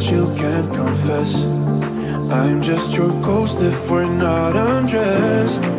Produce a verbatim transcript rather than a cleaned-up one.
you can't confess. I'm just your ghost if we're not undressed.